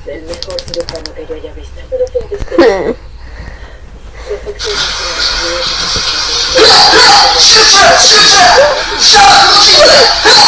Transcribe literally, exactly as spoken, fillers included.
El mejor cirujano que yo haya visto. Pero sientes que... Perfección.